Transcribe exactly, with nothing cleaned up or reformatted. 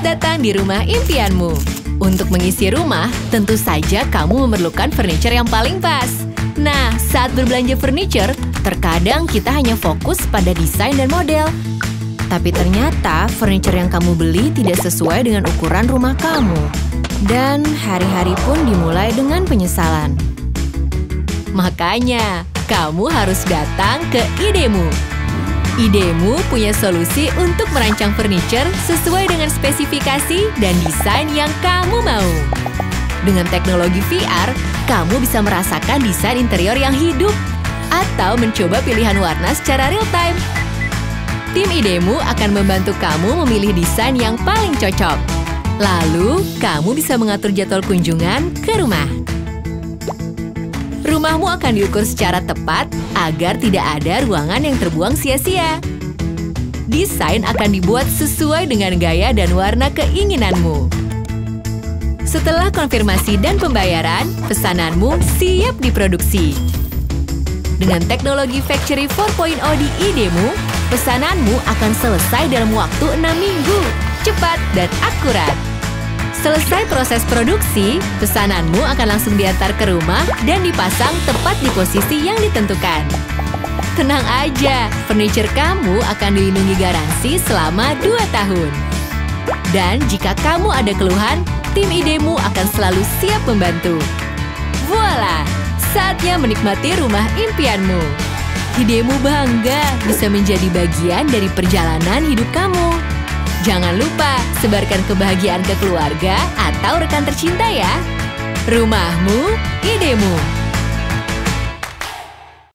datang di rumah impianmu. Untuk mengisi rumah, tentu saja kamu memerlukan furniture yang paling pas. Nah, saat berbelanja furniture, terkadang kita hanya fokus pada desain dan model. Tapi ternyata furniture yang kamu beli tidak sesuai dengan ukuran rumah kamu. Dan hari-hari pun dimulai dengan penyesalan. Makanya, kamu harus datang ke Idemu. Idemu punya solusi untuk merancang furniture sesuai dengan spesifikasi dan desain yang kamu mau. Dengan teknologi V R, kamu bisa merasakan desain interior yang hidup atau mencoba pilihan warna secara real-time. Tim Idemu akan membantu kamu memilih desain yang paling cocok. Lalu, kamu bisa mengatur jadwal kunjungan ke rumah. Rumahmu akan diukur secara tepat agar tidak ada ruangan yang terbuang sia-sia. Desain akan dibuat sesuai dengan gaya dan warna keinginanmu. Setelah konfirmasi dan pembayaran, pesananmu siap diproduksi. Dengan teknologi Factory empat titik nol di Idemu, pesananmu akan selesai dalam waktu enam minggu, cepat dan akurat. Selesai proses produksi, pesananmu akan langsung diantar ke rumah dan dipasang tepat di posisi yang ditentukan. Tenang aja, furniture kamu akan dilindungi garansi selama dua tahun. Dan jika kamu ada keluhan, tim Idemu akan selalu siap membantu. Voila! Saatnya menikmati rumah impianmu. Idemu bangga bisa menjadi bagian dari perjalanan hidup kamu. Jangan lupa sebarkan kebahagiaan ke keluarga atau rekan tercinta ya. Rumahmu, Idemu.